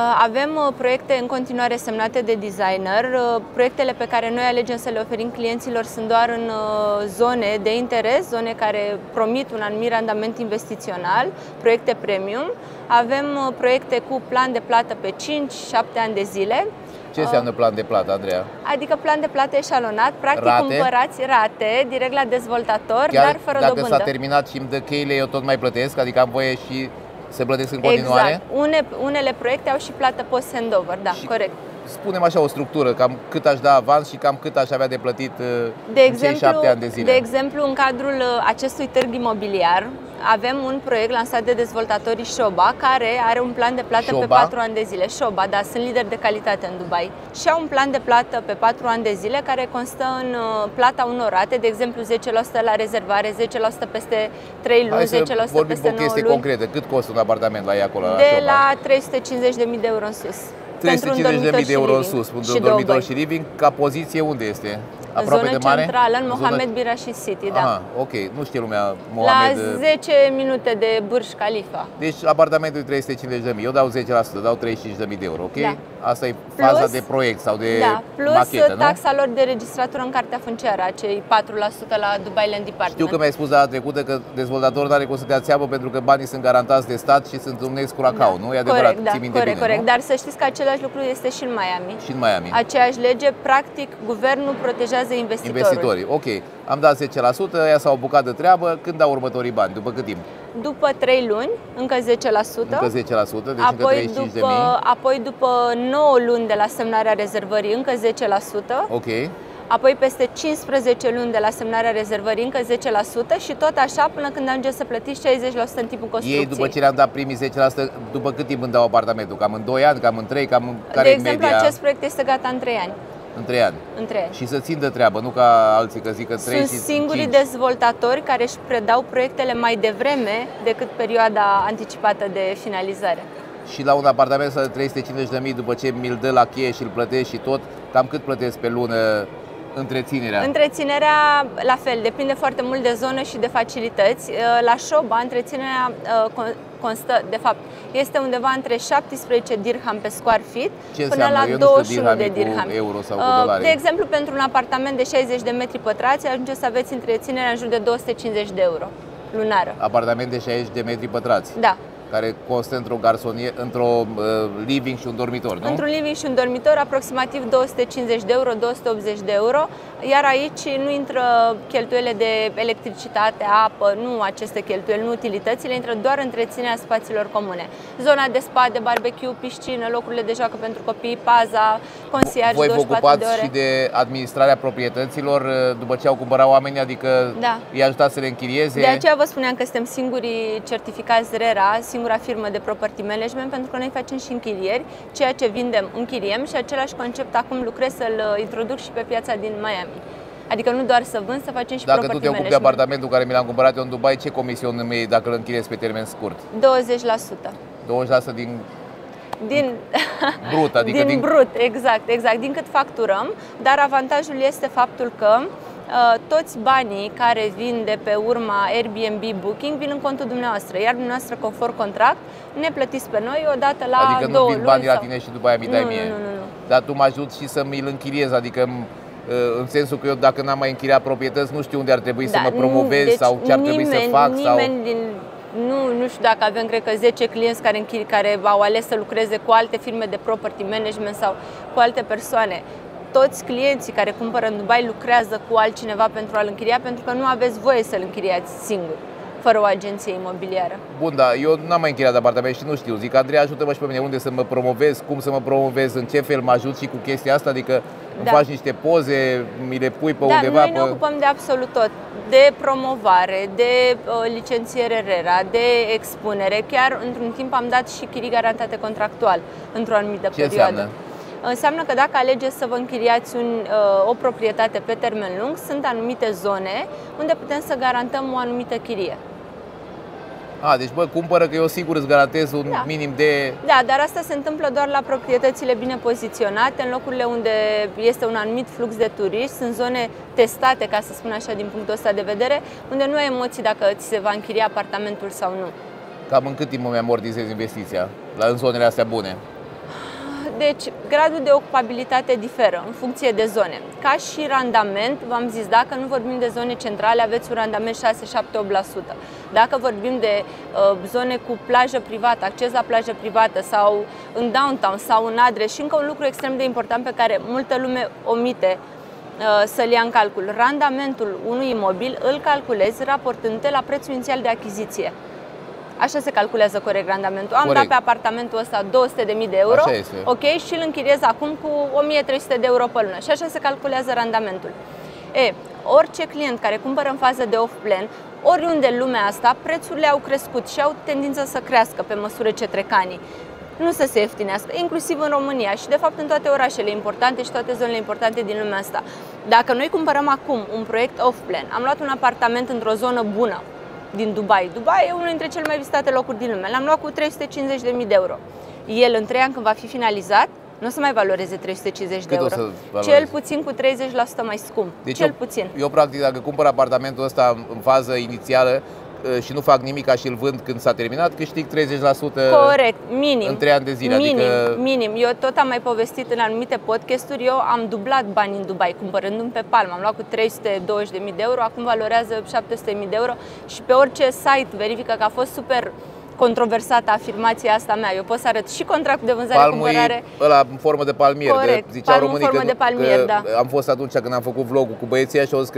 Avem proiecte în continuare semnate de designer. Proiectele pe care noi alegem să le oferim clienților sunt doar în zone de interes, zone care promit un anumit randament investițional, proiecte premium. Avem proiecte cu plan de plată pe cinci șapte ani de zile. Ce înseamnă plan de plată, Andreea? Adică plan de plată eșalonat, practic rate? Cumpărați rate direct la dezvoltator, chiar dar fără dacă dobândă. Dacă s-a terminat și îmi dă cheile, eu tot mai plătesc? Adică am voie și să plătesc în continuare? Exact. Une, unele proiecte au și plată post-handover, da, și corect. Spunem așa o structură, cam cât aș da avans și cam cât aș avea de plătit de în exemplu, cei șapte ani de zile. De exemplu, în cadrul acestui târg imobiliar, avem un proiect lansat de dezvoltatorii Shoba, care are un plan de plată Shoba? pe patru ani de zile. Shoba, da, sunt lideri de calitate în Dubai. Și au un plan de plată pe patru ani de zile, care constă în plata unor rate, de exemplu zece la sută la rezervare, zece la sută peste trei luni, zece la sută peste nouă luni. Vorbim o chestie concretă. Cât costă un apartament la ei acolo? De la, la trei sute cincizeci de mii de euro în sus. trei sute cincizeci de mii de euro în sus, pentru un dormitor și living. Ca poziție unde este? Aproape zonă de mare? centrală, în Mohamed Bin Rashid City, da. Aha, ok, nu știe lumea Mohamed. La zece minute de Burj Khalifa. Deci apartamentul e trei sute cincizeci de mii, eu dau zece la sută, dau treizeci și cinci de mii de euro, ok? Da. Asta e faza plus, de proiect sau de da, plus machetă, nu? taxa lor de registratură în cartea funciară, acei patru la sută la Dubai Land Department. Știu că mi-ai spus data trecută că dezvoltatorul nu are cum să dea țeapă pentru că banii sunt garantați de stat și sunt un escuracau, da. nu? E adevărat, corect, da, ții minte corect, bine, corect. Nu? Dar să știți că același lucru este și în Miami. Și în Miami. Aceeași lege, practic, guvernul protejează investitorul. Investitorii, ok. Am dat zece la sută, ea s-au bucat de treabă, când dau următorii bani? După cât timp? După trei luni, încă zece la sută. Încă zece la sută, deci apoi încă treizeci și cinci de mii. Apoi după nouă luni de la semnarea rezervării, încă zece la sută. Ok. apoi peste cincisprezece luni de la semnarea rezervării încă zece la sută și tot așa până când ajungeți să plătiți șaizeci la sută în timpul construcției. Ei, după ce le-am dat primii zece la sută, după cât timp îmi dau apartamentul? Cam în doi ani, cam în trei, cam în care De exemplu, media? acest proiect este gata în trei ani. În trei ani. În trei ani. Și să țin de treabă, nu ca alții că zic că trei și Sunt singurii cinci. dezvoltatori care își predau proiectele mai devreme decât perioada anticipată de finalizare. Și la un apartament de trei sute cincizeci de mii, după ce mi-l dă la cheie și îl plătesc și tot, cam cât plătesc pe lună întreținerea? Întreținerea, la fel, depinde foarte mult de zonă și de facilități. La Șoba, întreținerea constă, de fapt, este undeva între șaptesprezece dirham pe square feet Ce până la Eu douăzeci și unu de dirhami dirham. Cu euro sau cu Uh, dolari. De exemplu, pentru un apartament de șaizeci de metri pătrați, ajunge să aveți întreținerea în jur de două sute cincizeci de euro lunară. Apartament de șaizeci de metri pătrați. Da. Care constă într-o garsonie, într-o uh, living și un dormitor, nu? Într-un living și un dormitor, aproximativ două sute cincizeci de euro, două sute optzeci de euro, iar aici nu intră cheltuielile de electricitate, apă, nu aceste cheltuieli, nu utilitățile, intră doar întreținerea spațiilor comune. Zona de spa, de barbecue, piscină, locurile de joacă pentru copii, paza, concierge, Voi vă douăzeci și patru de ocupați ore. și de administrarea proprietăților după ce au cumpărat oamenii, adică Da. i-a ajutat să le închirieze? De aceea vă spuneam că suntem singurii certificați RERA, singura firmă de property management, pentru că noi facem și închirieri, ceea ce vindem, închiriem și același concept acum lucrez să-l introduc și pe piața din Miami. Adică nu doar să vând, să facem și Dacă property tu te ocupi de management. apartamentul care mi l-am cumpărat eu în Dubai, ce comision îmi iei dacă îl închiriezi pe termen scurt? douăzeci la sută. douăzeci la sută din Din, brut, adică din, din... brut, exact, exact, din cât facturăm, dar avantajul este faptul că uh, toți banii care vin de pe urma Airbnb Booking vin în contul dumneavoastră, iar dumneavoastră, conform contract, ne plătiți pe noi odată la Adică două nu vin luni banii la sau... tine și după aia mi dai Nu, mie. nu, nu, nu. Dar tu mă ajuți și să mi-l închiriez, adică în sensul că eu dacă n-am mai închiriat proprietăți, nu știu unde ar trebui Da, să mă promovez deci sau ce ar trebui nimeni, să fac. Nimeni sau... din, nu, nu știu dacă avem, cred că zece clienți care, închiri, care au ales să lucreze cu alte firme de property management sau cu alte persoane. Toți clienții care cumpără în Dubai lucrează cu altcineva pentru a-l închiria, pentru că nu aveți voie să-l închiriați singur, fără o agenție imobiliară. Bun, dar eu n-am mai închiriat de apartament și nu știu. Zic, Andrei, ajută-mă și pe mine unde să mă promovez, cum să mă promovez, în ce fel mă ajut și cu chestia asta, adică Da. îmi faci niște poze, mi le pui pe Da, undeva. noi ne pe... ocupăm de absolut tot. De promovare, de uh, licențiere RERA, de expunere. Chiar într-un timp am dat și chirii garantate contractual într-o anumită Ce perioadă. înseamnă? Înseamnă că dacă alegeți să vă închiriați un, uh, o proprietate pe termen lung, sunt anumite zone unde putem să garantăm o anumită chirie. A, deci bă, cumpără că eu sigur îți garantez un Da. minim de... Da, dar asta se întâmplă doar la proprietățile bine poziționate, în locurile unde este un anumit flux de turiști, sunt zone testate, ca să spun așa, din punctul ăsta de vedere, unde nu ai emoții dacă ți se va închiria apartamentul sau nu. Cam în cât timp îmi amortizez investiția la, în zonele astea bune? Deci, gradul de ocupabilitate diferă în funcție de zone. Ca și randament, v-am zis, dacă nu vorbim de zone centrale, aveți un randament șase, șapte, opt la sută. Dacă vorbim de uh, zone cu plajă privată, acces la plajă privată sau în downtown sau în adres, și încă un lucru extrem de important pe care multă lume omite uh, să-l ia în calcul. Randamentul unui imobil îl calculezi raportându-te la prețul inițial de achiziție. Așa se calculează corect randamentul. Am Corect. dat pe apartamentul ăsta două sute de mii de euro, Așa este. ok, și îl închiriez acum cu o mie trei sute de euro pe lună. Și așa se calculează randamentul. E, orice client care cumpără în fază de off-plan, oriunde în lumea asta, prețurile au crescut și au tendința să crească pe măsură ce trec anii. Nu să se ieftinească, inclusiv în România și de fapt în toate orașele importante și toate zonele importante din lumea asta. Dacă noi cumpărăm acum un proiect off-plan, am luat un apartament într-o zonă bună din Dubai. Dubai e unul dintre cele mai vizitate locuri din lume. L-am luat cu trei sute cincizeci de mii de euro. El în trei ani, când va fi finalizat, nu o să mai valoreze trei sute cincizeci de Cât o euro. să valoreze? Cel puțin cu treizeci la sută mai scump. Deci Cel eu, puțin. Eu, practic, dacă cumpăr apartamentul ăsta în fază inițială și nu fac nimic și îl vând când s-a terminat, câștig treizeci la sută Corect, minim. în trei ani de zile. Minim, adică... minim. Eu tot am mai povestit în anumite podcasturi, eu am dublat bani în Dubai, cumpărându-mi pe Palm. Am luat cu trei sute douăzeci de mii de euro, acum valorează șapte sute de mii de euro și pe orice site verifică că a fost super controversată afirmația asta mea. Eu pot să arăt și contractul de vânzare-cumpărare. Ăla în formă de palmier. Corect, de, ziceau palmul în românii formă că, de palmier, că da. am fost atunci când am făcut vlogul cu băieții și au zis că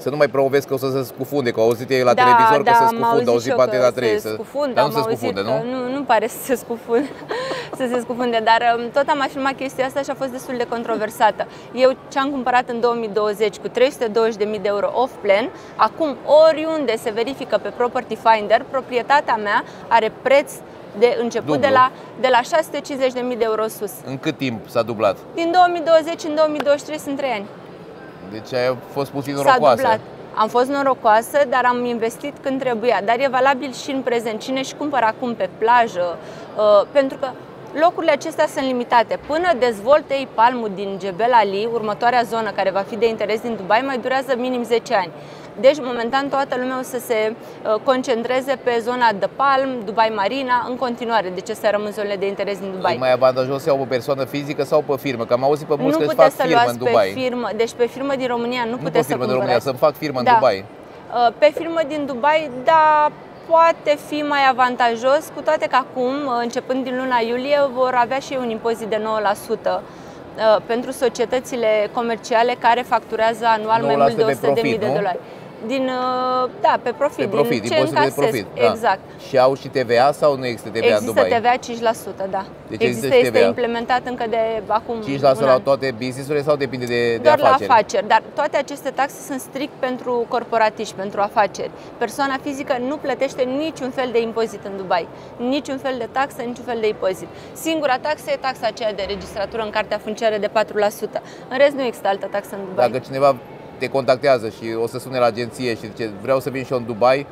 să nu mai promovezi că o să se scufunde, că au auzit ei la da, televizor da, că se scufundă, au auzit pe Antena trei. Se scufundă, dar nu se auzit scufundă, că, nu? nu? Nu pare să se scufunde, să se scufunde, dar tot am afirmat chestia asta și a fost destul de controversată. Eu ce-am cumpărat în două mii douăzeci cu trei sute douăzeci de mii de euro off-plan, acum oriunde se verifică pe Property Finder, proprietatea mea are preț de început de la, de la șase sute cincizeci de mii de euro sus. În cât timp s-a dublat? Din două mii douăzeci în două mii douăzeci și trei sunt trei ani. Deci ai fost puțin norocoasă. S-a dublat. Am fost norocoasă, dar am investit când trebuia. Dar e valabil și în prezent. Cine își cumpără acum pe plajă, uh, pentru că locurile acestea sunt limitate. Până dezvolte ei Palmul din Jebel Ali, următoarea zonă care va fi de interes din Dubai, mai durează minim zece ani. Deci, momentan, toată lumea o să se concentreze pe zona de Palm, Dubai Marina, în continuare. De ce să rămân zonele de interes din Dubai? E mai avantajos să iau pe persoană fizică sau pe firmă? Că am auzit pe mulți nu că își fac să firmă în Dubai. Pe firmă. Deci pe firmă din România nu, nu puteți pe firmă să din România, să-mi fac firmă da. în Dubai. Pe firmă din Dubai, da, poate fi mai avantajos, cu toate că acum, începând din luna iulie, vor avea și un impozit de nouă la sută pentru societățile comerciale care facturează anual mai mult de o sută de mii de dolari. Din, da, pe profit, pe profit din ce încasez. Profit, da. Exact. Și au și T V A sau nu există T V A există în Dubai? Există T V A cinci la sută, da. Deci există, este implementat încă de acum cinci la sută un an. la toate business-urile sau depinde de, Doar de afaceri? la afaceri, dar toate aceste taxe sunt strict pentru corporatiști, pentru afaceri. Persoana fizică nu plătește niciun fel de impozit în Dubai. Niciun fel de taxă, niciun fel de impozit. Singura taxă e taxa aceea de registratură în cartea funciară de patru la sută. În rest nu există altă taxă în Dubai. Dacă cineva te contactează și o să sune la agenție și zice vreau să vin și eu în Dubai,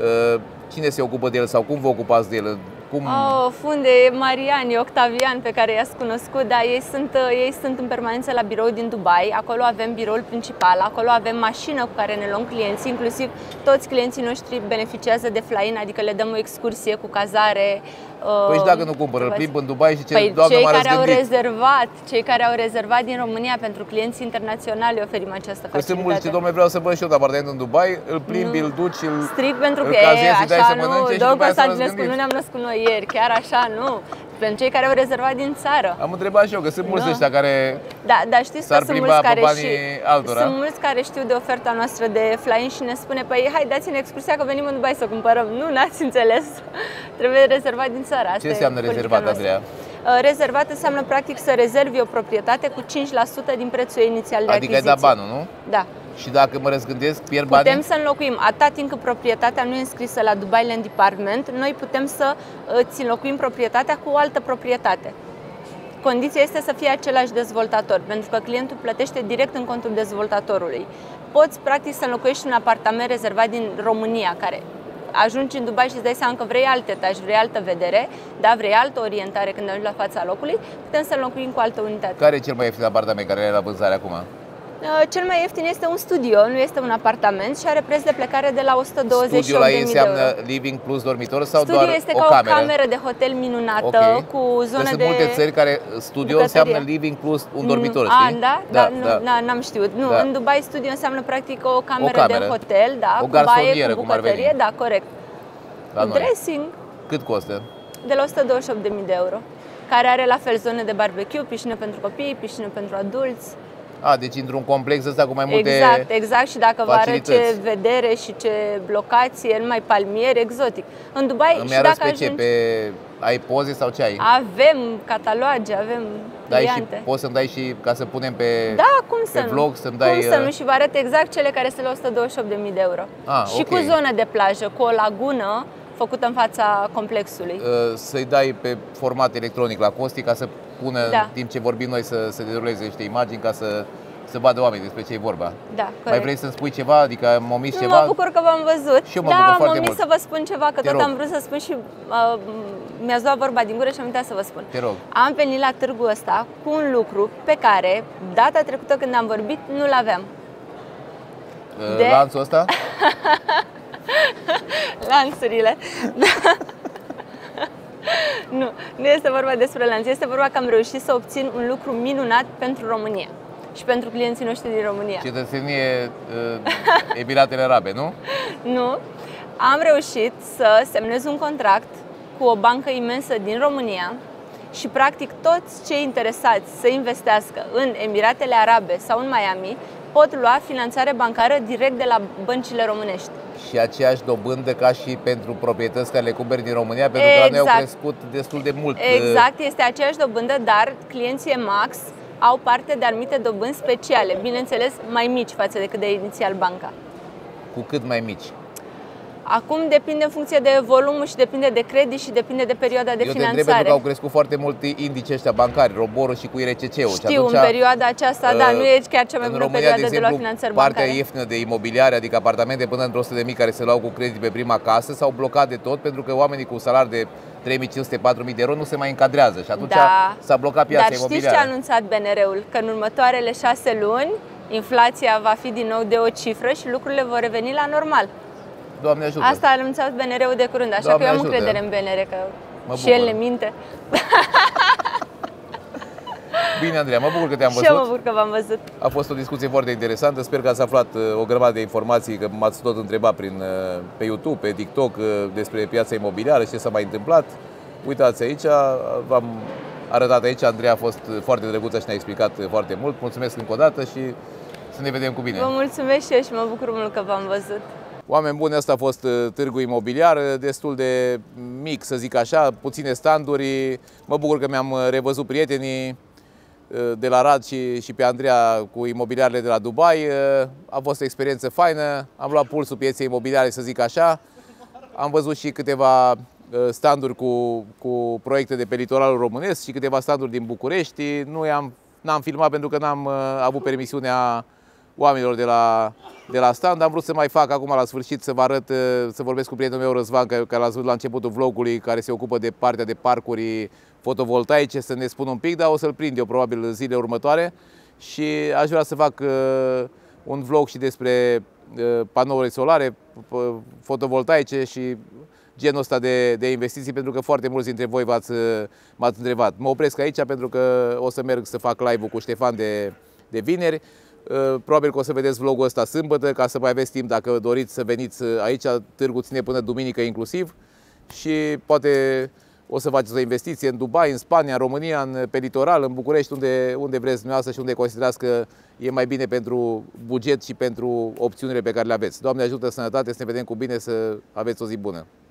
cine se ocupă de el sau cum vă ocupați de el? Cum... Oh, funde, Marian, Octavian, pe care i-ați cunoscut, da, ei sunt, ei sunt în permanență la birou din Dubai, acolo avem biroul principal, acolo avem mașină cu care ne luăm clienții, inclusiv toți clienții noștri beneficiază de fly-in, adică le dăm o excursie cu cazare. Păi și dacă nu cumpără, îl plimb în Dubai și ce păi doamnă cei m-a care răzgândit. au rezervat, cei care au rezervat din România pentru clienții internaționali oferim această facilitate. Păi sunt mulți ce, domnule, vreau să văd și eu un apartament în Dubai, îl plimbi, îl duci, îl strict pentru că cazezi, îi dai așa să mănânce nu, și după aia s-a răzgândit. Nu ne-am născut noi ieri, chiar așa nu. Pentru cei care au rezervat din țară. Am întrebat și eu, că sunt mulți ăștia care da, dar știți că sunt mulți care și altora. Sunt mulți care știu de oferta noastră de fly-in și ne spune, păi hai dați-ne excursia că venim în Dubai să cumpărăm. Nu, n-ați înțeles. Trebuie rezervat din țară. Asta ce înseamnă rezervat, Andreea? Rezervat înseamnă practic să rezervi o proprietate cu cinci la sută din prețul inițial de adică achiziție. Adică ai dat banul, nu? Da. Și dacă mă răzgândesc, pierd banii? banii? Putem să înlocuim, atâta timp cât proprietatea nu e înscrisă la Dubai Land Department, noi putem să îți înlocuim proprietatea cu o altă proprietate. Condiția este să fie același dezvoltator, pentru că clientul plătește direct în contul dezvoltatorului. Poți practic să înlocuiești un apartament rezervat din România, care ajungi în Dubai și îți dai seama că vrei alt etaj, vrei altă vedere, da, vrei altă orientare când ajungi la fața locului, putem să înlocuim cu altă unitate. Care e cel mai ieftin apartament care e la vânzare acum? Cel mai ieftin este un studio, nu este un apartament și are preț de plecare de la o sută douăzeci și opt de mii de euro. Studiul ăla înseamnă living plus dormitor sau studio doar este o ca cameră? o cameră de hotel minunată, okay, cu zonă sunt de multe țări care studio bucătărie. Înseamnă living plus un dormitor, A, știi? da? Da, da, da. N-am știut. Nu, da. În Dubai studio înseamnă practic o cameră, o cameră. de hotel, da, o cu baie, cu bucătărie, da, corect. La dressing. Cât costă? De la o sută douăzeci și opt de mii de euro. Care are la fel zone de barbecue, piscină pentru copii, piscină pentru adulți. A, deci într-un complex ăsta cu mai multe Exact, exact. Și dacă vă arăt ce facilități. vedere și ce locație, numai palmier, exotic. În Dubai, Îmi și dacă pe ajungi... ce? Pe... Ai poze sau ce ai? Avem cataloage, avem dai cliente. Și poți să-mi dai și ca să punem pe, da, cum pe să vlog, să-mi dai... Cum să nu? Și vă arăt exact cele care sunt la o sută douăzeci și opt de mii de euro. Ah, și okay. cu zonă de plajă, cu o lagună făcută în fața complexului. Să-i dai pe format electronic la Costi ca să pună, da. în timp ce vorbim noi, să se deruleze niște imagini ca să să vadă oamenii despre ce e vorba. Da, mai corect. vrei să-mi spui ceva? Adică m-am omis nu, ceva? Mă bucur că v-am văzut. Și eu mă da, bucur foarte m-am omis mult. să vă spun ceva, că Te tot rog. am vrut să spun și uh, mi-ați luat vorba din gură și am uitat să vă spun. Te rog. Am venit la târgul ăsta cu un lucru pe care data trecută când am vorbit nu-l aveam. De... Lanțul ăsta? Lanțurile. Nu, nu este vorba despre lanț, este vorba că am reușit să obțin un lucru minunat pentru România și pentru clienții noștri din România. Cetățenie uh, Emiratele Arabe, nu? Nu. Am reușit să semnez un contract cu o bancă imensă din România și practic toți cei interesați să investească în Emiratele Arabe sau în Miami pot lua finanțare bancară direct de la băncile românești. Și aceeași dobândă ca și pentru proprietăți care le cumperi din România, pentru că exact. la noi au crescut destul de mult. Exact, este aceeași dobândă, dar clienții Max au parte de anumite dobânzi speciale, bineînțeles mai mici față de cât de inițial banca. Cu cât mai mici? Acum depinde în funcție de volumul și depinde de credit și depinde de perioada de Eu finanțare. Eu te întreb pentru că au crescut foarte mult indicii ăștia bancari, Roborul și cu I R C C-ul. Știu, atunci, în perioada aceasta, uh, da, nu e chiar cea mai bună România, perioadă de, exemplu, de luat finanțări bancare. Partea ieftină de imobiliare, adică apartamente până într-o sută de mii care se luau cu credit pe prima casă, s-au blocat de tot pentru că oamenii cu salari de trei mii cinci sute - patru mii de euro nu se mai încadrează și atunci da. s-a blocat piața Dar imobiliară. Dar știți ce a anunțat B N R-ul? Că în următoarele șase luni inflația va fi din nou de o cifră și lucrurile vor reveni la normal. Doamne ajută. Asta a anunțat B N R-ul de curând, așa Doamne că eu am ajută. încredere în B N R, că mă și el ne minte. Bine, Andreea, mă bucur că te-am văzut. Și eu mă bucur că v-am văzut. A fost o discuție foarte interesantă. Sper că ați aflat o grămadă de informații, că m-ați tot întrebat prin, pe YouTube, pe TikTok despre piața imobiliară și ce s-a mai întâmplat. Uitați aici, v-am arătat aici. Andreea a fost foarte drăguță și ne-a explicat foarte mult. Mulțumesc încă o dată și să ne vedem cu bine. Vă mulțumesc și eu și mă bucur mult că v-am văzut. Oameni buni, ăsta a fost târgul imobiliar, destul de mic, să zic așa, puține standuri. Mă bucur că mi-am revăzut prietenii de la Rad și, și pe Andreea cu imobiliarele de la Dubai. A fost o experiență faină, am luat pulsul pieței imobiliare, să zic așa. Am văzut și câteva standuri cu, cu proiecte de pe litoralul românesc și câteva standuri din București. Nu am, n-am filmat pentru că n-am avut permisiunea oamenilor de la, de la stand. Am vrut să mai fac acum la sfârșit, să vă arăt, să vorbesc cu prietenul meu Răzvan, care l-ați văzut la începutul vlogului, care se ocupă de partea de parcuri fotovoltaice, să ne spun un pic, dar o să-l prind eu probabil zilele următoare. Și aș vrea să fac uh, un vlog și despre uh, panouri solare, fotovoltaice și genul ăsta de, de investiții, pentru că foarte mulți dintre voi m-ați întrebat. Mă opresc aici pentru că o să merg să fac live-ul cu Ștefan de, de vineri. Probabil că o să vedeți vlogul ăsta sâmbătă, ca să mai aveți timp dacă doriți să veniți aici. Târgul ține până duminică inclusiv și poate o să faceți o investiție în Dubai, în Spania, în România, în, pe litoral, în București, unde, unde vreți dumneavoastră și unde considerați că e mai bine pentru buget și pentru opțiunile pe care le aveți. Doamne ajută, sănătate, să ne vedem cu bine, să aveți o zi bună!